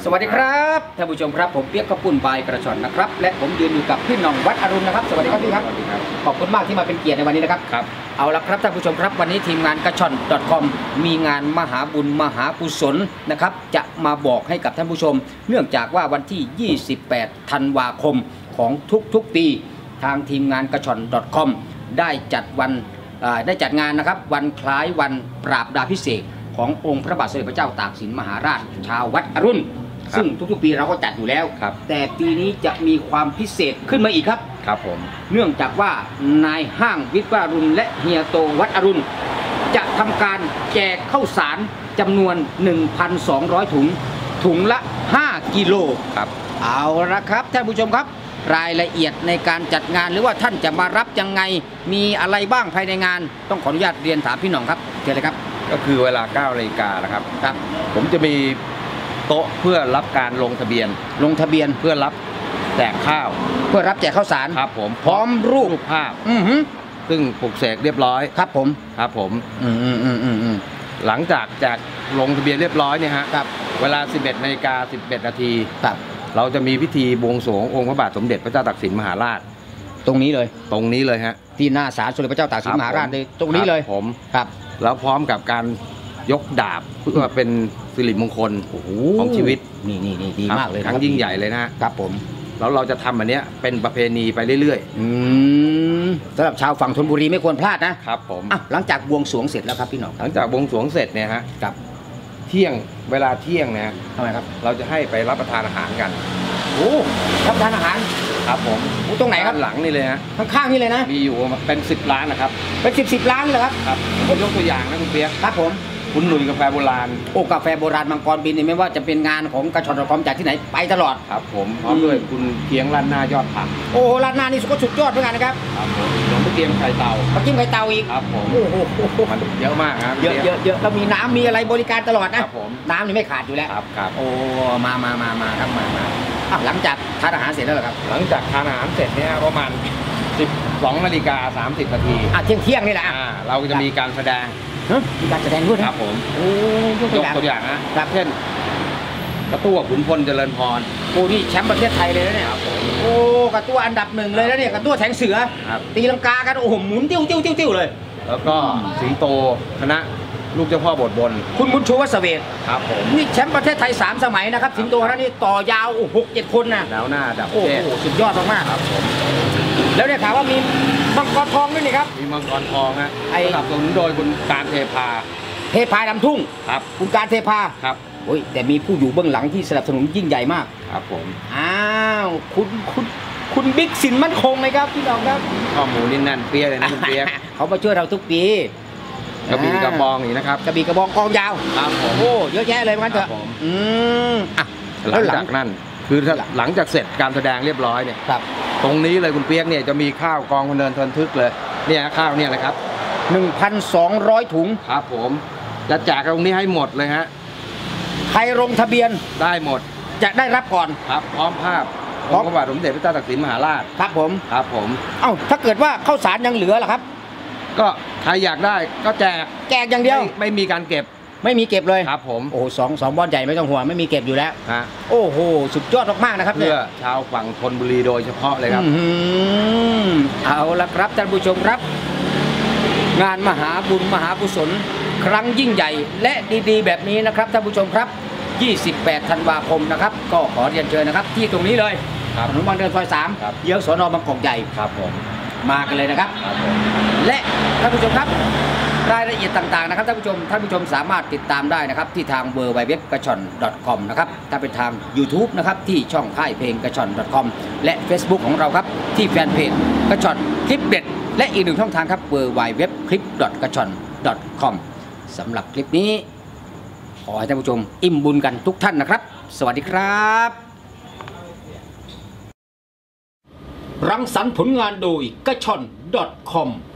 วัสดีครับท่านผู้ชมครับผมเปียกกระปุ่นบายกระชอนนะครับและผมยืนอยู่กับพี่หน่องวัดอรุณนะครับสวัสดีครับพี่ครับขอบคุณมากที่มาเป็นเกียรติในวันนี้นะครับครับเอาละครับท่านผู้ชมครับวันนี้ทีมงานกระชอน .com มีงานมหาบุญมหากุศลนะครับจะมาบอกให้กับท่านผู้ชมเนื่องจากว่าวันที่28ธันวาคมของทุกปีทางทีมงานกระชอน .com ได้จัดงานนะครับวันคล้ายวันปราบดาพิเศษขององค์พระบาทสมเด็จพระเจ้าตากสินมหาราชชาววัดอรุณซึ่งทุกๆปีเราก็จัดอยู่แล้วแต่ปีนี้จะมีความพิเศษขึ้นมาอีกครับผมเนื่องจากว่านายห้างวิทย์วัดอรุณและเฮียโตวัดอรุณจะทำการแจกข้าวสารจำนวน 1,200 ถุงละ5กิโลครับเอาละครับท่านผู้ชมครับรายละเอียดในการจัดงานหรือว่าท่านจะมารับยังไงมีอะไรบ้างภายในงานต้องขออนุญาตเรียนถามพี่หน่องครับเชิญเลยครับก็คือเวลา 9 นาฬิกานะครับผมจะมีโต๊ะเพื่อรับการลงทะเบียนเพื่อรับแจกข้าวเพื่อรับแจกข้าวสารครับผมพร้อมรูปภาพซึ่งปลุกเสกเรียบร้อยครับผมหลังจากแจกลงทะเบียนเรียบร้อยเนี่ยฮะเวลา 11 นาฬิกา 11 นาทีเราจะมีพิธีบวงสรวงองค์พระบาทสมเด็จพระเจ้าตากสินมหาราชตรงนี้เลยฮะที่หน้าศาลสมเด็จพระเจ้าตากสินมหาราชเลยตรงนี้เลยผมครับแล้วพร้อมกับการยกดาบเพื่อเป็นสิริมงคลของชีวิตนี่ดีมากเลยครั้งยิ่งใหญ่เลยนะครับผมแล้วเราจะทำอันนี้เป็นประเพณีไปเรื่อยๆสำหรับชาวฝั่งธนบุรีไม่ควรพลาดนะครับผมหลังจากบวงสรวงเสร็จแล้วครับพี่หน่องหลังจากบวงสรวงเสร็จเนี่ยฮะกับเวลาเที่ยงนะทำไมครับเราจะให้ไปรับประทานอาหารกันรับประทานอาหารครับผมตรงไหนครับหลังนี่เลยฮะข้างๆนี่เลยนะมีอยู่เป็น10 ร้านนะครับเป็น10 ร้านเลยครับผมยกตัวอย่างนะคุณเปียกครับผมคุณหนุ่ยกาแฟโบราณกาแฟโบราณมังกรบินนี่ไม่ว่าจะเป็นงานของกระชอน .com จากที่ไหนไปตลอดครับผมพร้อมด้วยคุณเคียงร้านหน้ายอดผักร้านหน้านี่ก็สุดยอดเหมือนกันนะครับครับผมหลวงพ่อเกียมไข่เต่าไข่เต่าอีกครับผมมันเยอะมากครับเยอะแล้วมีน้ำมีอะไรบริการตลอดนะครับผมน้ำนี่ไม่ขาดอยู่แล้วครับมาครับมาหลังจากทานอาหารเสร็จแล้วเหรอครับหลังจากทานอาหารเสร็จเนี่ยประมาณ12 นาฬิกา 30 นาทีเที่ยงนี่แหละเราจะมีการแสดงมีการแสดงด้วยครับผมยกตัวอย่างนะเช่นกระตั้วขุนพลเจริญพรนี่แชมป์ประเทศไทยเลยนะเนี่ยกระตั้วอันดับ1เลยนะเนี่ยกระตั้วแทงเสือตีลังกากันหมุนติ้วเลยแล้วก็สิงโตคณะลูกเจ้าพ่อบทบนคุณบุญชูวัฒเวทครับผมนี่แชมป์ประเทศไทย3 สมัยนะครับสิงโตคณะนี่ต่อยาว6-7 คนนะแล้วหน้าดับสุดยอดมากครับผมแล้วเนี่ยถามว่ามีมังกรทองด้วยนี่ครับมีมังกรทองฮะสนับสนุนโดยคุณการเทพาดำทุ่งครับคุณการเทพาครับแต่มีผู้อยู่เบื้องหลังที่สนับสนุนยิ่งใหญ่มากครับผมคุณบิ๊กสินมั่นคงไหมครับพี่น้องครับข้อมูลนี่แน่นเปี้ยเลยนะคุณเปียกเขามาช่วยเราทุกปีกระบี่กระบองนี่นะครับกระบี่กระบองกองยาวครับผมเยอะแยะเลยมันเถอะหลังจากนั้นคือหลังจากเสร็จการแสดงเรียบร้อยเนี่ยตรงนี้เลยคุณเปียกเนี่ยจะมีข้าวกองคนเดินทนทึกเลยเนี่ยข้าวเนี่ยเลยครับ 1,200 ถุงครับผมจะแจกตรงนี้ให้หมดเลยฮะใครลงทะเบียนได้หมดจะได้รับก่อนครับพร้อมภาพองค์พระบาทสมเด็จพระเจ้าตากสินมหาราชครับผมถ้าเกิดว่าข้าวสารยังเหลือล่ะครับก็ใครอยากได้ก็แจกอย่างเดียวไม่มีการเก็บเลยครับผมสองบ้อนใหญ่ไม่ต้องห่วงไม่มีเก็บอยู่แล้วสุดยอดมากๆนะครับเพื่อชาวฝั่งธนบุรีโดยเฉพาะเลยครับเอาละครับท่านผู้ชมครับงานมหาบุญมหากุศลครั้งยิ่งใหญ่และดีๆแบบนี้นะครับท่านผู้ชมครับ28 ธันวาคมนะครับก็ขอเรียนเชิญนะครับที่ตรงนี้เลยถนนบางเดินซอย3เยื้องสน.บางกอกใหญ่ครับผมมากันเลยนะครับและท่านผู้ชมครับรายละเอียดต่างๆนะครับท่านผู้ชมสามารถติดตามได้นะครับที่ทางwww.gachon.com นะครับถ้าเป็นทาง YouTube นะครับที่ช่องค่ายเพลง gachon.com และ Facebook ของเราครับที่แฟนเพจ gachon คลิปเด็ดและอีกหนึ่งช่องทางครับ www.clip.gachon.com สำหรับคลิปนี้ขอให้ท่านผู้ชมอิ่มบุญกันทุกท่านนะครับสวัสดีครับรังสรรค์ผลงานโดย gachon.com